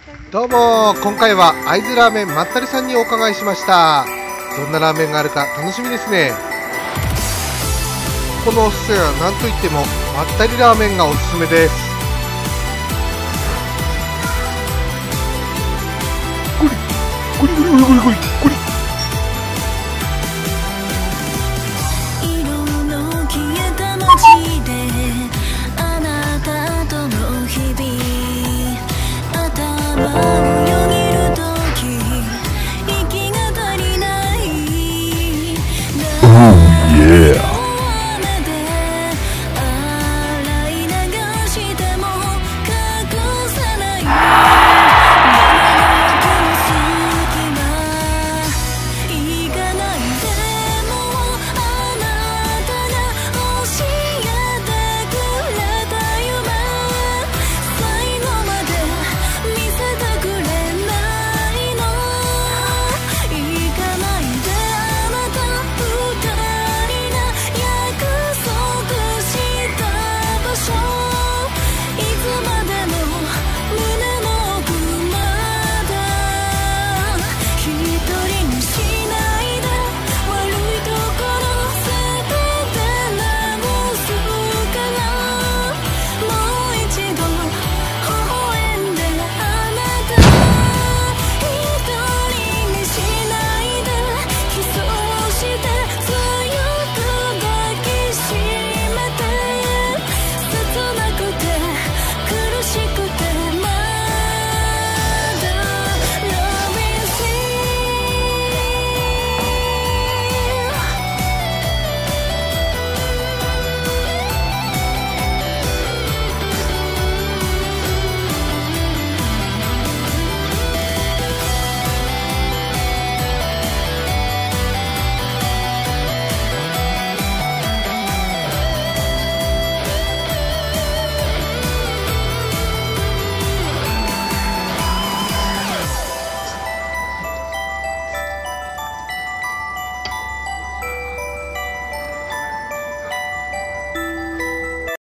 どうも、今回は会津ラーメンまったりさんにお伺いしました。どんなラーメンがあるか楽しみですね。ここのおすすめは何といってもまったりラーメンがおすすめです。ゴリゴリゴリゴリゴリゴリゴリ